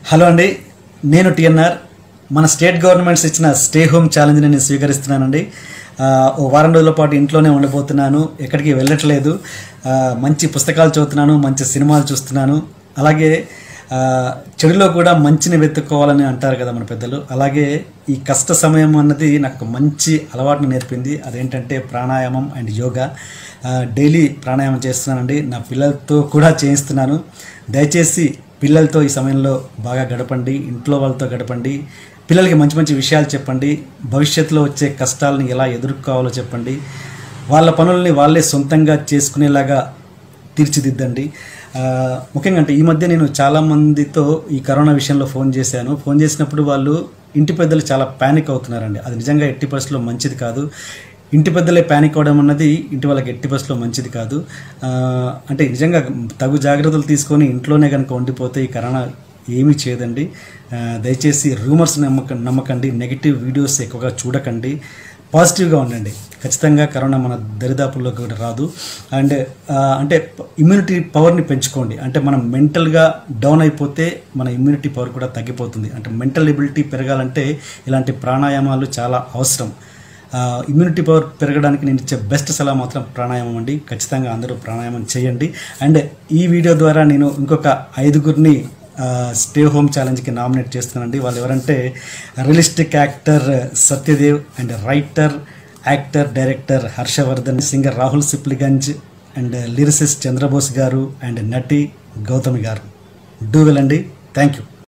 Hello అండి, నేను టీఎన్ఆర్. మన స్టేట్ గవర్నమెంట్స్ ఇచ్చిన స్టే హోమ్ ఛాలెంజ్ని నేను స్వీకరిస్తున్నానండి. ఓ వారం రోజుల పాటు ఇంట్లోనే ఉండిపోతున్నాను, ఎక్కడికి వెళ్ళట్లేదు. మంచి పుస్తకాలు చదువుతున్నాను, మంచి సినిమాలు చూస్తున్నాను. అలాగే చెడులో కూడా మంచిని వెతుక్కోవాలని అంటారు కదా మన పెద్దలు. అలాగే ఈ కష్ట సమయం అన్నది నాకు మంచి అలవాటును నేర్పింది. అదేంటంటే ప్రాణాయామం అండ్ యోగా. డైలీ ప్రాణాయామం చేస్తున్నానండి, నా పిల్లలతో కూడా చేయిస్తున్నాను. దయచేసి పిల్లలతో ఈ సమయంలో బాగా గడపండి, ఇంట్లో వాళ్ళతో గడపండి. పిల్లలకి మంచి మంచి విషయాలు చెప్పండి, భవిష్యత్తులో వచ్చే కష్టాలని ఎలా ఎదుర్కోవాలో చెప్పండి. వాళ్ళ పనుల్ని వాళ్ళే సొంతంగా చేసుకునేలాగా తీర్చిదిద్దండి. ముఖ్యంగా అంటే ఈ మధ్య నేను చాలామందితో ఈ కరోనా విషయంలో ఫోన్ చేసినప్పుడు వాళ్ళు ఇంటి పెద్దలు చాలా ప్యానిక్ అవుతున్నారండి. అది నిజంగా ఎట్టి పరిస్థితుల్లో మంచిది కాదు. ఇంటి పెద్దలే ప్యానిక్ అవ్వడం అన్నది ఇంటి వాళ్ళకి ఎట్టి పరిస్థితుల్లో మంచిది కాదు. అంటే నిజంగా తగు జాగ్రత్తలు తీసుకొని ఇంట్లోనే కనుక ఉండిపోతే ఈ కరోనా ఏమీ చేయదండి. దయచేసి రూమర్స్ నమ్మకండి, నెగిటివ్ వీడియోస్ ఎక్కువగా చూడకండి, పాజిటివ్గా ఉండండి. ఖచ్చితంగా కరోనా మన దరిదాపుల్లోకి కూడా రాదు. అండ్ అంటే ఇమ్యూనిటీ పవర్ని పెంచుకోండి. అంటే మనం మెంటల్గా డౌన్ అయిపోతే మన ఇమ్యూనిటీ పవర్ కూడా తగ్గిపోతుంది. అంటే మెంటల్ ఎబిలిటీ పెరగాలంటే ఇలాంటి ప్రాణాయామాలు చాలా అవసరం. ఇమ్యూనిటీ పవర్ పెరగడానికి నేను ఇచ్చే బెస్ట్ సలహా మాత్రం ప్రాణాయామం అండి. ఖచ్చితంగా అందరూ ప్రాణాయామం చేయండి. అండ్ ఈ వీడియో ద్వారా నేను ఇంకొక 5గురిని స్టే హోమ్ ఛాలెంజ్కి నామినేట్ చేస్తున్నానండి. వాళ్ళు ఎవరంటే realistic actor Satyadev and writer, actor, director Harshavardhan, singer Rahul Sipligunj and lyricist Chandrabose గారు అండ్ నటి గౌతమి గారు. డూ వెల్ అండి. Thank you.